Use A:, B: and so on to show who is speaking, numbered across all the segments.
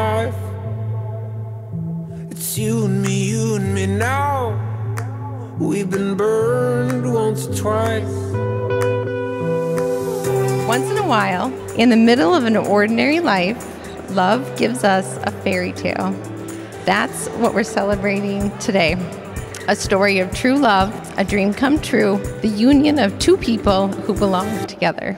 A: life. It's you and me now. We've been burned once or twice.
B: Once in a while, in the middle of an ordinary life, love gives us a fairy tale. That's what we're celebrating today. A story of true love, a dream come true, the union of two people who belong together.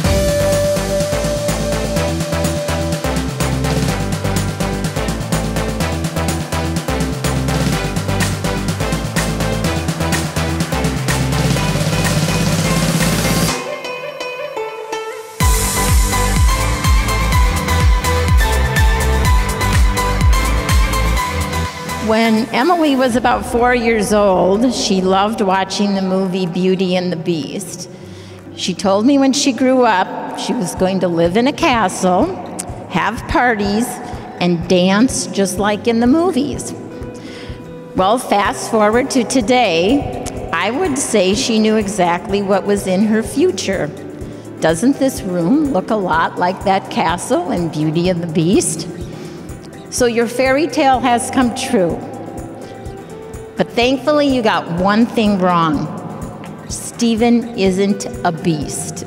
B: When Emily was about 4 years old, she loved watching the movie Beauty and the Beast. She told me when she grew up, she was going to live in a castle, have parties, and dance just like in the movies. Well, fast forward to today, I would say she knew exactly what was in her future. Doesn't this room look a lot like that castle in Beauty and the Beast? So your fairy tale has come true. But thankfully, you got one thing wrong. Stephen isn't a beast.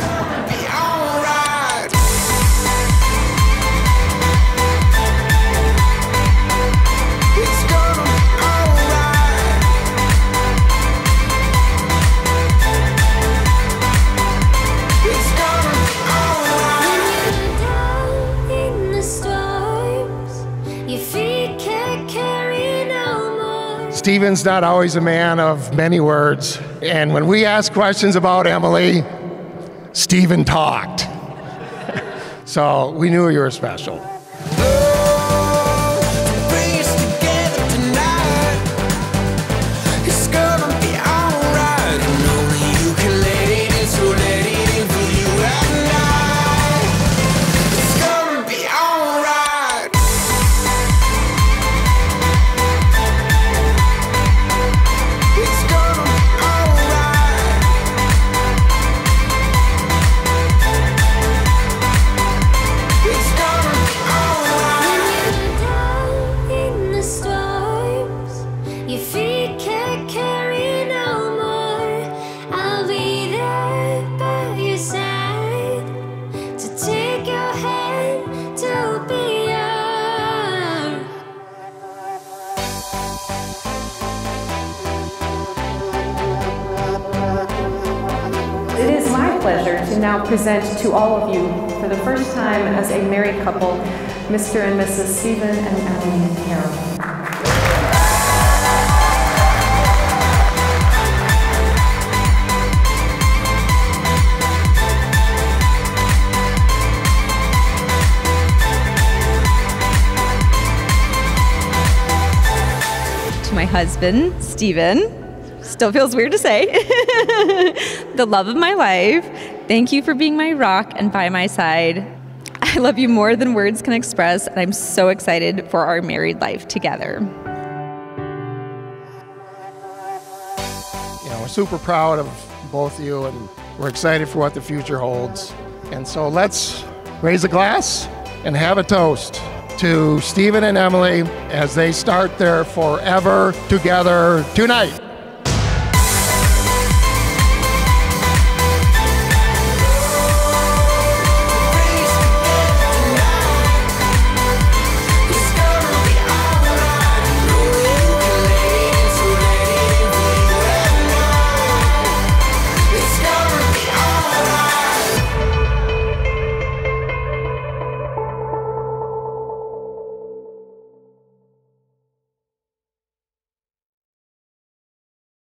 C: Stephen's not always a man of many words, and when we asked questions about Emily, Stephen talked. So we knew you were special.
D: It is my pleasure to now present to all of you, for the first time as a married couple, Mr. and Mrs. Stephen and Emily Carroll.
E: To my husband, Stephen. Still feels weird to say. The love of my life. Thank you for being my rock and by my side. I love you more than words can express, and I'm so excited for our married life together.
C: You know, we're super proud of both of you, and we're excited for what the future holds. And so let's raise a glass and have a toast to Stephen and Emily as they start their forever together tonight.